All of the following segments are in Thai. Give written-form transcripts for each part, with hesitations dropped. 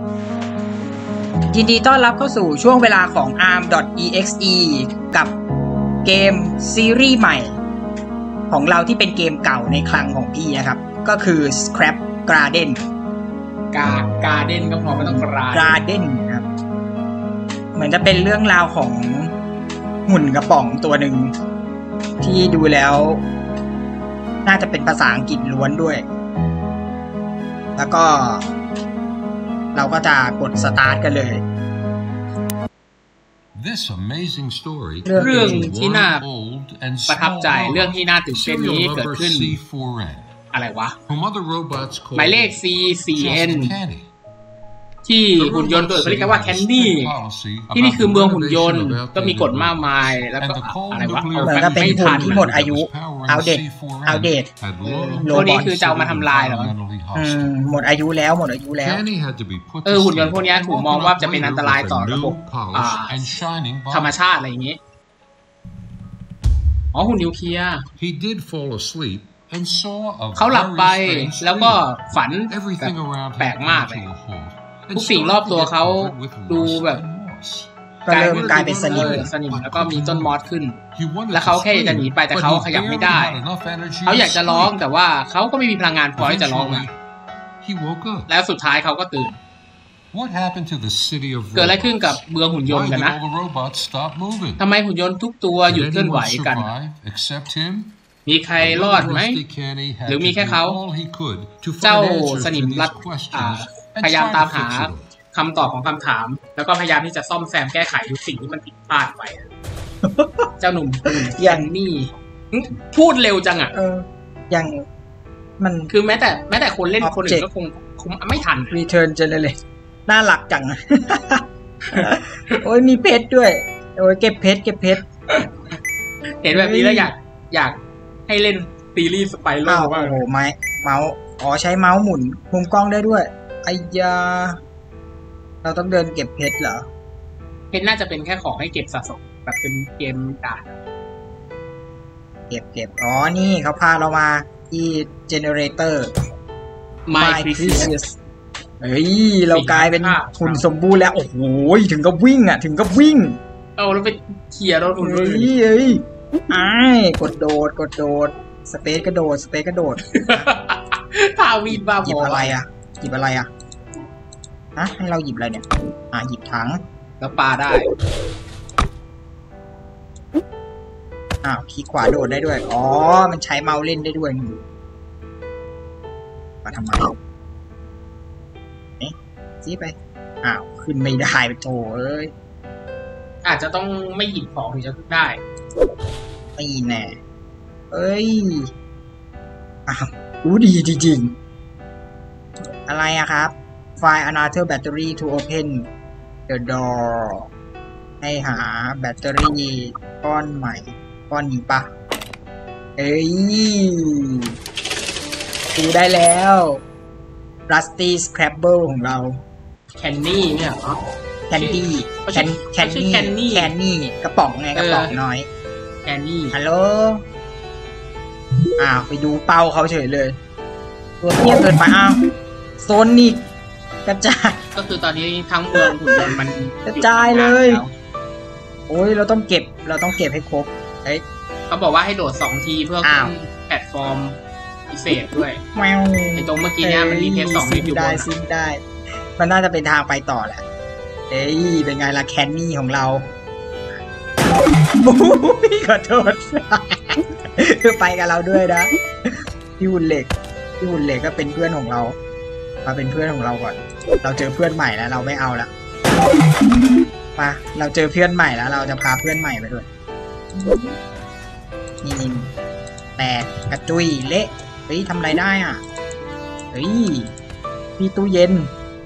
ยินดีต้อนรับเข้าสู่ช่วงเวลาของ arm.exe กับเกมซีรีส์ใหม่ของเราที่เป็นเกมเก่าในคลังของพี่นะครับก็คือ Scrap Garden การ์เด้นก็พอไม่ต้อง Garden ครับเหมือนจะเป็นเรื่องราวของหุ่นกระป๋องตัวหนึ่งที่ดูแล้วน่าจะเป็นภาษาอังกฤษล้วนด้วยแล้วก็เราก็จะกดสตาร์ทกันเลยเรื่องที่น่าประทับใจเรื่องที่น่าตื่นเต้นนี้เกิดขึ้นอะไรวะหมายเลข C4N ที่หุ่นยนต์ตัวอื่นเขาเรียกว่าแคนดี้ที่นี่คือเมืองหุ่นยนต์ก็มีกฎมากมายแล้วก็อะไรวะเหมือนกับเป็นหุ่นที่หมดอายุเอาเดตตัวนี้คือจะเอามาทำลายเหรอหมดอายุแล้วหุ่นยนต์พวกนี้ถูกมองว่าจะเป็นอันตรายต่อระบบธรรมชาติอะไรอย่างนี้อ๋อหุ่นนิวเคลียร์เขาหลับไปแล้วก็ฝันแปลกมากเลยทุกสิ่งรอบตัวเขาดูแบบก็เริ่มกลายเป็นสนิมแล้วก็มีต้นมอสขึ้นแล้วเขาแค่จะหนีไปแต่เขาขยับไม่ได้เขาอยากจะร้องแต่ว่าเขาก็ไม่มีพลังงานพอที่จะร้องแล้วสุดท้ายเขาก็ตื่นเกิดอะไรขึ้นกับเมืองหุ่นยนต์กันนะทำไมหุ่นยนต์ทุกตัวหยุดเคลื่อนไหวกันมีใครรอดไหมหรือมีแค่เขาเจ้าสนิมรัดพยายามตามหาคำตอบของคำถามแล้วก็พยายามที่จะซ่อมแซมแก้ไขทุกสิ่งที่มันผิดพลาดไปเจ้าหนุ่มอย่างนี่พูดเร็วจังอ่ะอย่างมันคือแม้แต่คนเล่นคนอื่นก็คงไม่ทัน Return Generate น่ารักจัง โอ้ยมีเพชรด้วยโอ้ยเก็บเพชรเห็นแบบนี้แล้วอยากให้เล่นซีรีส์สไปโร่ว่าโอ้โหเมาส์ใช้เมาส์หมุนมุมกล้องได้ด้วยไอ้ยาเราต้องเดินเก็บเพชรเหรอเพชรน่าจะเป็นแค่ของให้เก็บสะสมแบบเป็นเกมด่านเก็บนี่เขาพาเรามาที่ generator My Precious เฮ้ยเรากลายเป็นหุ่นสมบูรณ์แล้วโอ้โหถึงกับวิ่งแล้วไปเขี่ยรถหุ่นกดโดดสเปซกระโดดพาวีดบ้าบอหยิบอะไรอ่ะฮะให้เราหยิบอะไรเนี่ยหยิบถังแล้วปาได้คลิกขวาโดดได้ด้วยมันใช้เมาส์เล่นได้ด้วยมาทำไมจี้ไปขึ้นไม่ได้ไปโถเอ้ยอาจจะต้องไม่หยิบของถึงจะขึ้นได้ไม่แน่เอ้ยรู้ดีจริงๆอะไรอะครับ Find another battery to open the door ให้หาแบตเตอรี่ก้อนใหม่ก้อนนี้ปะดูได้แล้ว Rusty Scrabble ของเราแคนนี่เนี่ยเหรอแคนนี่กระป๋องไงกระป๋องน้อยแคนนี่ฮัลโหลไปดูเป้าเขาเฉยเลยตัวเทียบเกินไปโซนิกกระจายก็คือตอนนี้ทั้งเมืองหุ่นยนต์มันกระจายเลยโอ้ยเราต้องเก็บให้ครบเขาบอกว่าให้โดด2 ทีเพื่อขึ้นแพลตฟอร์มพิเศษด้วยไอ้ตรงเมื่อกี้เนี่ยมันมีเพชร2 นิดอยู่บนซิงได้มันน่าจะเป็นทางไปต่อแหละเป็นไงล่ะแคนนี่ของเราขอโทษไปกับเราด้วยนะพี่หุ่นเหล็กก็เป็นเพื่อนของเรามาเป็นเพื่อนของเราก่อนเราเจอเพื่อนใหม่แล้วเราไม่เอาละมาเราเจอเพื่อนใหม่แล้วเราจะพาเพื่อนใหม่ไปด้วยนี่แตกกระจุยเละทำอะไรได้มีตู้เย็น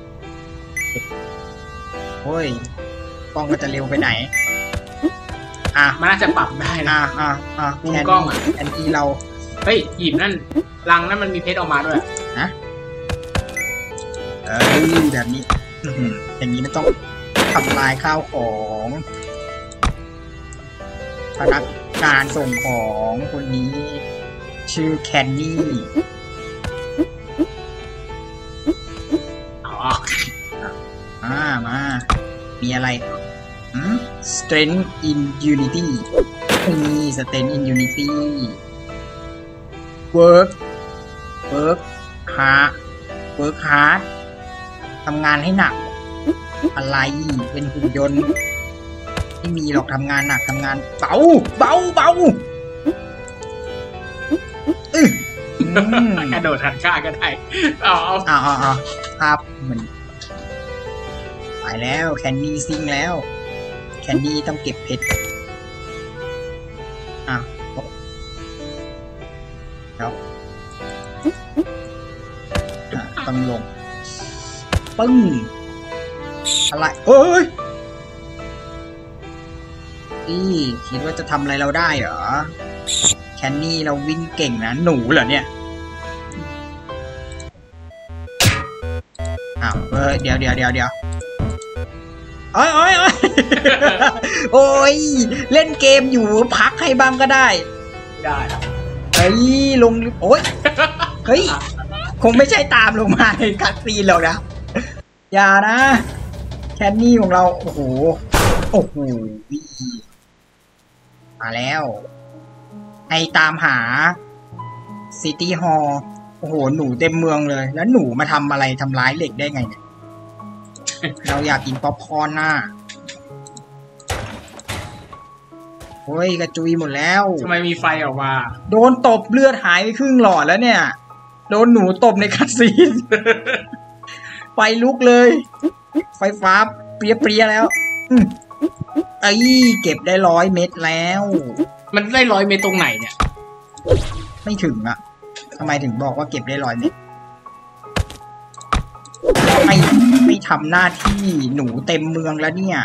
โอ้ยกล้องก็จะเร็วไปไหนมันน่าจะปรับได้นะมุมกล้องแอนตี้เราหยิบนั่นรังนั้นมันมีเพชรออกมาด้วยนะแบบนี้อย่างนี้มันต้องทำลายข้าวของพนักงานส่งของคนนี้ชื่อแคนนี่มามีอะไรstrength in unity มี strength in unity work hard ทำงานให้หนักอะไรเป็นหุ่นยนต์ไม่มีหรอกทำงานหนักทำงานเบากระโดดหันข้าก็ได้ครับมันไปแล้วแคนดี้ซิงแล้วแคนดี้ต้องเก็บเพชรแล้วต้องลงปึ้งอะไรเอ้ยนี่คิดว่าจะทำอะไรเราได้เหรอแคนนี่เราวิ่งเก่งนะหนูเหรอเนี่ยเดี๋ยวโอ้ยเล่นเกมอยู่พักให้บ้างก็ได้เฮ้ยลงโอ้ยเฮ้ยคงไม่ใช่ตามลงมาในคัสซีนหรอกนะอย่านะแคนนี่ของเราโอ้โหมาแล้วไอตามหาซิตี้ฮอลล์โอ้โหหนูเต็มเมืองเลยแล้วหนูมาทำอะไรทำร้ายเหล็กได้ไงเนี่ย เราอยากกินป๊อปคอร์นน่ะโอ้ยกระจุยหมดแล้วทำไมมีไฟออกมาโดนตบเลือดหายไปครึ่งหลอดแล้วเนี่ยโดนหนูตบในคัสซีน ไฟลุกเลยไฟฟ้าเปรี้ยแล้วเก็บได้100 เม็ดแล้วมันได้100 เม็ดตรงไหนเนี่ยไม่ถึงอะทำไมถึงบอกว่าเก็บได้100 เม็ดไม่ทำหน้าที่หนูเต็มเมืองแล้วเนี่ย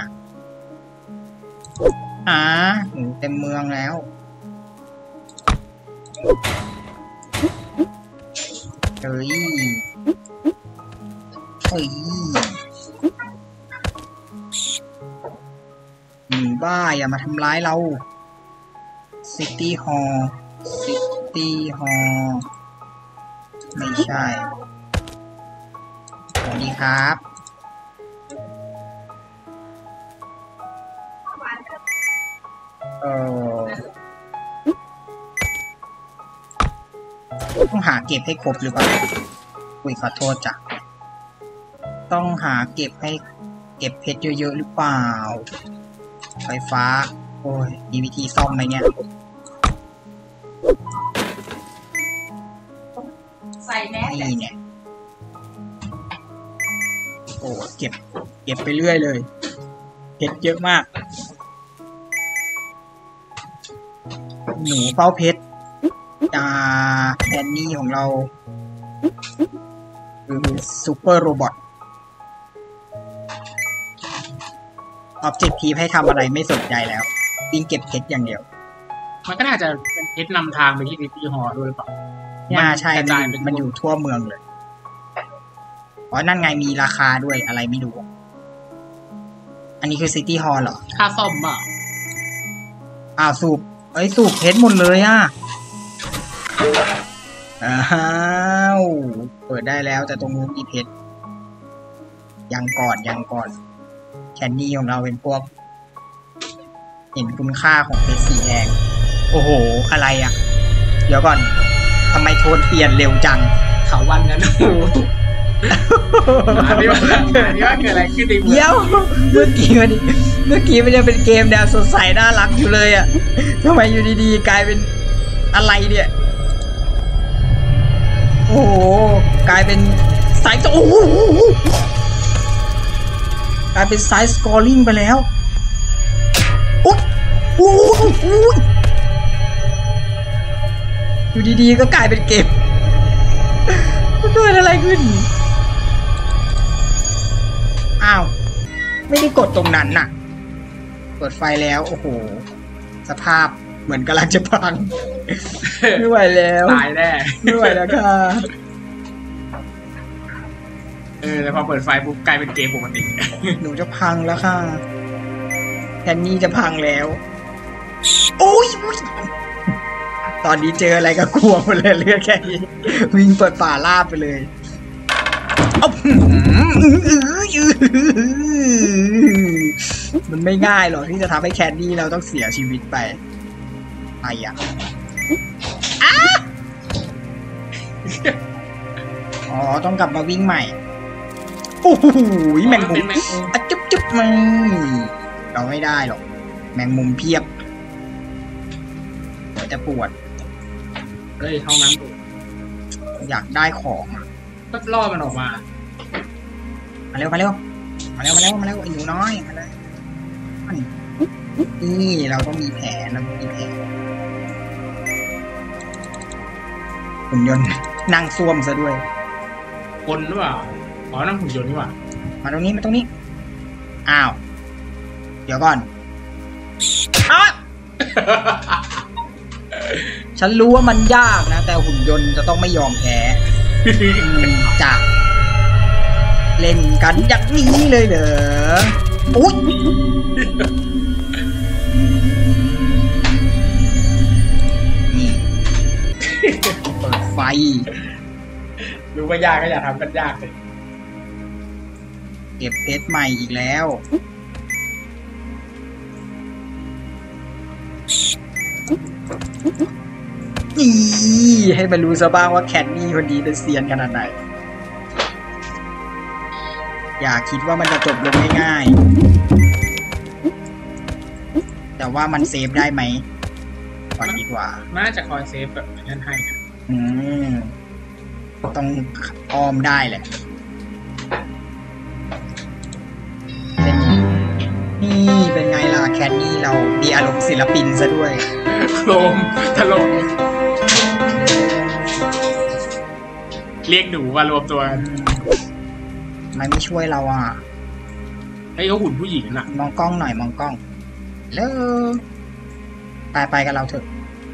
หนูเต็มเมืองแล้วเฮ้ยหนูบ้าอย่ามาทำร้ายเราซิตี้ฮอลล์ไม่ใช่สวัสดีครับต้องหาเก็บให้ครบหรือเปล่าขอโทษจ้ะต้องหาเก็บให้เก็บเพชรเยอะๆหรือเปล่าไฟฟ้าโอ้ยมีวิธีซ่อมไหมเนี่ยนี่เนี่ยโอ้เก็บไปเรื่อยเลยเพชรเยอะมากหนูเฝ้าเพชรแอนนี่ของเราคือซูเปอร์โรบอทออบเจกทีฟให้ทำอะไรไม่สนใจแล้ววิ่งเก็บเพชรอย่างเดียวมันก็น่าจะเป็นเพชรนำทางไปที่ซิตี้ฮอลล์ด้วยหรือเปล่าใช่มันอยู่ทั่วเมืองเลยอ๋อนั่นไงมีราคาด้วยอะไรไม่รู้อันนี้คือซิตี้ฮอลล์เหรอค่าซ่อมอ่ะสูบเพชรหมดเลยเปิดได้แล้วแต่ตรงนู้นมีเพชรยังก่อนแคนดี้ของเราเป็นพวกเห็นคุณค่าของเพชรสีแดงโอ้โหอะไรอ่ะเดี๋ยวก่อนทำไมโทนเปลี่ยนเร็วจังเขาวันนั้นอันนี้ว่าเกิดอะไรขึ้นในเดี๋ยวเมื่อกี้มันยังเป็นเกมแนวสดใสน่ารักอยู่เลยอ่ะทำไมอยู่ดีๆกลายเป็นอะไรเนี่ยโอ้โหกลายเป็นสายโอ้โหกลายเป็นไซส์สกอร์ลิงไปแล้วอุ๊ยอยู่ดีๆก็กลายเป็นเกมเกิดอะไรขึ้นไม่ได้กดตรงนั้นน่ะเปิดไฟแล้วโอ้โหสภาพเหมือนกำลังจะพังไม่ไหวแล้วตายแน่ไม่ไหวแล้วค่ะแล้วพอเปิดไฟปุ๊บกลายเป็นเกมปกติหนูจะพังแล้วค่ะแคนนี่จะพังแล้วโอ้ยตอนนี้เจออะไรก็กลัวหมดเลยเลือดแค่นี้วิ่งเปิดป่าลาบไปเลยไม่ง่ายหรอกที่จะทำให้แคนดี้เราต้องเสียชีวิตไปไอ้อะอ๋อต้องกลับมาวิ่งใหม่โอ้โหแมงมุมจุ๊บไม่เราไม่ได้หรอกแมงมุมเพียบเดี๋ยวจะปวดเฮ้ยห้องนั้นอยากได้ของก็ล่อมันออกมาเร็วไอ้หนูน้อยมาเลยนี่เราต้องมีแผนหุ่นยนต์นั่งซ่วมซะด้วยคนหรือเปล่าอ๋อนั่งหุ่นยนต์นี่หว่ามาตรงนี้อ้าวเดี๋ยวก่อนอ้าฉันรู้ว่ามันยากนะแต่หุ่นยนต์จะต้องไม่ยอมแพ้จะเล่นกันอย่างนี้เลยเหรออุ๊ยนี่เปิดไฟรู้ว่ายากก็อย่าทำกันยากเลยเก็บเพชรใหม่อีกแล้วนี่ให้มันรู้ซะบ้างว่าแคนนี่คนนี้เป็นเซียนขนาดไหนอย่าคิดว่ามันจะจบลงง่ายๆแต่ว่ามันเซฟได้ไหมก่อนดีกว่าน่าจะคอยเซฟแบบนั้นให้ต้องอ้อมได้แหละนี่เป็นไงล่ะแคนนี่เรามีอารมณ์ศิลปินซะด้วยโครมถล่มเรียกหนูว่ารวมตัวไม่ช่วยเราอ่ะให้เขาหุ่นผู้หญิงน่ะมองกล้องหน่อยมองกล้องแล้วไปกันเราเถอะ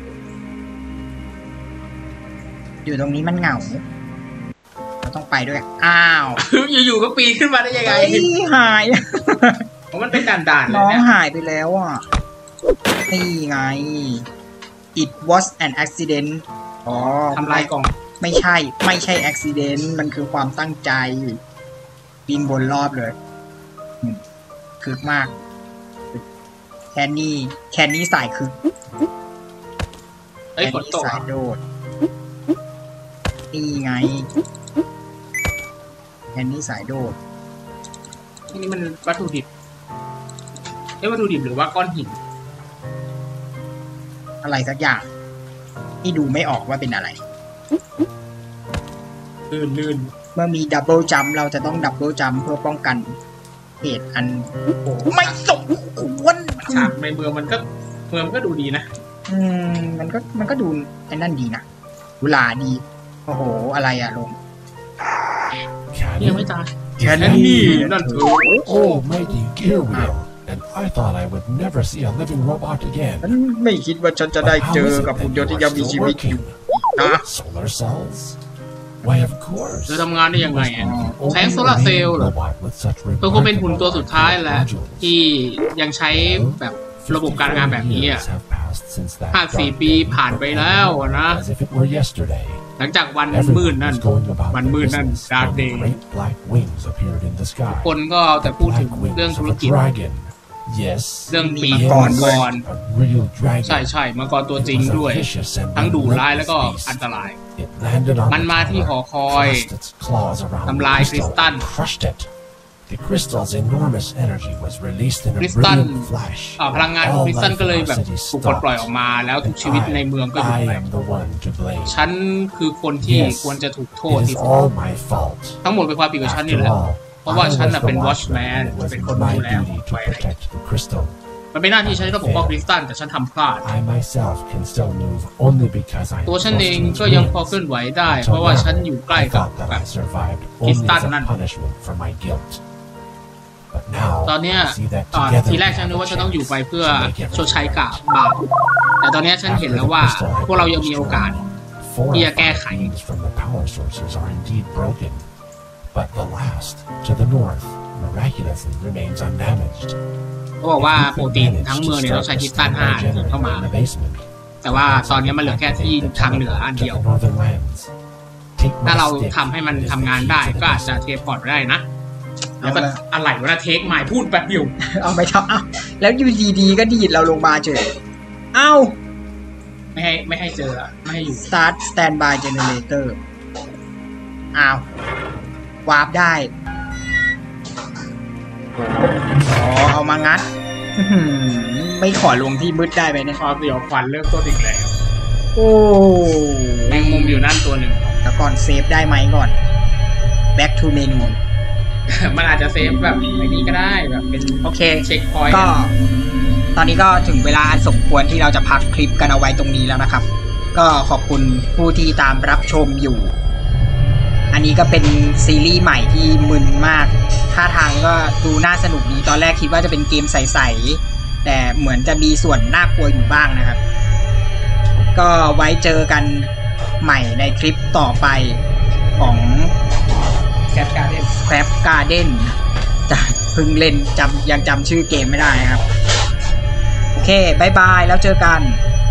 อยู่ตรงนี้มันเหงาเราต้องไปด้วยอ้าวอยู่ๆก็ปีนขึ้นมาได้ยังไงหายเพราะมันเป็นด่านๆน้องหายไปแล้วอ่ะนี่ไง it was an accident อ๋อทำลายกล่องไม่ใช่ accident มันคือความตั้งใจบินบนรอบเลยคึกมากแคนนี่สายคึกแคนนี่สายโดดนี่ไงแคนนี่สายโดดนี่มันวัตถุดิบวัตถุดิบหรือว่าก้อนหินอะไรสักอย่างที่ดูไม่ออกว่าเป็นอะไรลื่นเมื่อมีดับเบิลจัมป์เราจะต้องดับเบิลจัมป์เพื่อป้องกันเหตุอันไม่สมควรฉากในเมืองมันก็ดูดีนะมันก็ดูไอ้นั่นดีนะดูหลาดีโอ้โหอะไรอะลงยังไม่ตายแค่นี้นั่นเถอะ Oh mighty gear wheel and I thought I would never see a living robot again ฉันไม่คิดว่าฉันจะได้เจอกับหุ่นยนต์ที่ยังมีชีวิตอยู่นะ Solar cells Why of course จะทำงานได้ยังไงแสงโซลาร์เซลล์เหรอตัวคงเป็นหุ่นตัวสุดท้ายแหละที่ยังใช้แบบระบบการงานแบบนี้อ่ะ54 ปีผ่านไปแล้วนะหลังจากวันมืดนั่นดาร์กเดย์คนก็แต่พูดถึงเรื่องธุรกิจเรื่องปีมังกรใช่มังกรตัวจริงด้วยทั้งดุร้ายแล้วก็อันตรายมันมาที่หอคอยทำลายคริสตัลคริสตัลพลังงานของคริสตัลก็เลยแบบถูกปลดปล่อยออกมาแล้วทุกชีวิตในเมืองก็หยุดไปฉันคือคนที่ควรจะถูกโทษที่สุดทั้งหมดเป็นความผิดของฉันนี่แหละเพราะว่าฉันน่ะเป็นวอชแมนเป็นคนดูแลไว้มันเป็นหน้าที่ฉันที่ต้องปกป้องคริสตัลแต่ฉันทำพลาดตัวฉันเองก็ยังพอเคลื่อนไหวได้เพราะว่าฉันอยู่ใกล้กับคริสตัลนั่นตอนนี้ทีแรกฉันนึกว่าฉันต้องอยู่ไปเพื่อชดใช้กับบาปแต่ตอนนี้ฉันเห็นแล้วว่าพวกเรายังมีโอกาสที่จะแก้ไขเขาบอกว่าปกติทั้งเมืองเนี่ยต้องใช้คริสตัล5เข้ามาแต่ว่าตอนนี้มันเหลือแค่ที่ทางเหนืออันเดียวถ้าเราทำให้มันทำงานได้ก็อาจจะเทพอร์ตได้นะแล้วก็อะไรวะนะเทคไมล์พูดแบบเดียวเอาไปทำเอาแล้วอยู่ดีๆก็ดีดเราลงมาเฉยเอ้าไม่ให้เจอละไม่ให้อยู่ start standby generator อ้าววาร์ปได้เอามางัดไม่ขอลงที่มืดได้ไหมเนี่ยเดี๋ยวควันเริ่มต้นอีกแล้วโอ้แมงมุมอยู่นั่นตัวหนึ่งแล้วก่อนเซฟได้ไหมก่อน back to menu มันอาจจะเซฟแบบไอ้นี้ก็ได้แบบเป็นโอเคเช็คพอยต์ก็ตอนนี้ก็ถึงเวลาอันสมควรที่เราจะพักคลิปกันเอาไว้ตรงนี้แล้วนะครับก็ขอบคุณผู้ที่ตามรับชมอยู่อันนี้ก็เป็นซีรีส์ใหม่ที่มึนมากท่าทางก็ดูน่าสนุกดีตอนแรกคิดว่าจะเป็นเกมใสๆแต่เหมือนจะมีส่วนน่ากลัวอยู่บ้างนะครับก็ไว้เจอกันใหม่ในคลิปต่อไปของ Crab Garden จะเพิ่งเล่นยังจำชื่อเกมไม่ได้ครับโอเคบายบายแล้วเจอกัน